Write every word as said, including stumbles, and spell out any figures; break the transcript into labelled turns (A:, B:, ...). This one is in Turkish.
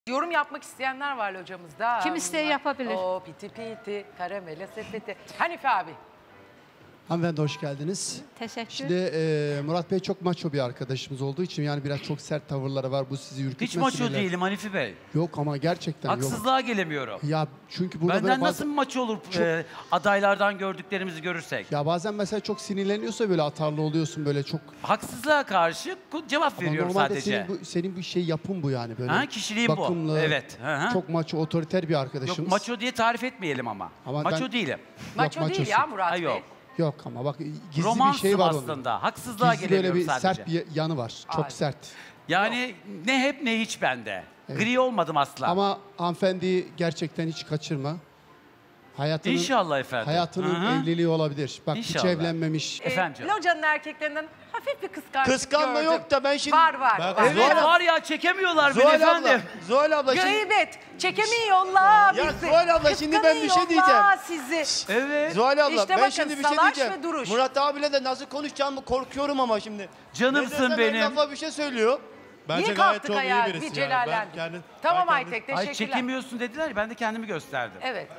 A: Yorum yapmak isteyenler var hocamızda.
B: Kim isteği yapabilir.
A: O piti piti, karamele sepeti. Hanife abi.
C: Hanımefendi hoş geldiniz.
B: Teşekkür.
C: Şimdi e, Murat Bey çok maço bir arkadaşımız olduğu için yani biraz çok sert tavırları var. Bu sizi ürkütmesin.
D: Hiç maço değilim Hanifi Bey.
C: Yok ama gerçekten
D: Haksızlığa
C: yok.
D: gelemiyorum.
C: Ya çünkü burada
D: Benden
C: böyle
D: nasıl
C: bazen,
D: maço olur
C: Çok-
D: e, adaylardan gördüklerimizi görürsek?
C: ya bazen mesela çok sinirleniyorsa böyle atarlı oluyorsun böyle çok.
D: Haksızlığa karşı ku- cevap
C: Ama
D: veriyorum
C: normalde
D: sadece.
C: senin bu, senin bu şey yapın bu yani böyle.
D: Ha, kişiliğim bu.
C: bakımlı,
D: Evet. Hı hı.
C: Çok maço, otoriter bir arkadaşımız.
D: Yok maço diye tarif etmeyelim ama.
C: Ama
D: maço
C: ben-
D: değilim.
A: Maço değil
C: maçosun.
A: ya Murat
D: Ha,
A: Bey.
D: yok.
C: Yok ama bak gizli
D: Romansım
C: bir şey var onun.
D: aslında. Haksızlığa
C: Gizli böyle
D: gelemiyorum
C: bir
D: sadece.
C: sert bir yanı var. Çok
A: Ay.
C: sert.
D: Yani ne hep ne hiç bende. Gri olmadım asla.
C: Ama hanımefendiyi gerçekten hiç kaçırma. Hayatının,
D: İnşallah efendim.
C: Hayatının
D: Hı hı.
C: evliliği olabilir. Bak hiç
D: İnşallah.
C: evlenmemiş.
A: Ee,
D: Efendim canım.
A: Locanın erkeklerinden hafif bir kıskançlık
E: Kıskanma
A: gördüm.
E: yok da ben şimdi...
A: Var var.
E: Ben-
A: var.
E: Evet.
D: Evet var ya çekemiyorlar beni
E: Zuhal
D: efendim.
E: abla, Zuhal abla şimdi...
A: Gıybet. Çekemiyorlar
E: Ya
A: bizi.
E: Zuhal abla, şimdi ben bir şey
A: Kıskanıyorlar sizi.
D: Evet.
E: Zuhal abla
A: İşte
E: ben
A: bakın,
E: şimdi bir şey
A: salaş
E: diyeceğim.
A: ve duruş.
E: Murat abiyle de nasıl konuşacağımı korkuyorum ama şimdi.
D: Canımsın
E: Ne desem
D: benim.
E: her lafa bir şey söylüyor.
F: Bence
A: Niye
F: gayet
A: kalktık
F: çok iyi
A: ayağa?
F: birisi
A: Bir
F: yani.
A: celallendik.
F: Ben kendi-
A: Tamam
F: ben
A: Aytek,
F: kendi-
A: teşekkürler.
D: Ay çekemiyorsun dediler ya ben de kendimi gösterdim.
A: Evet.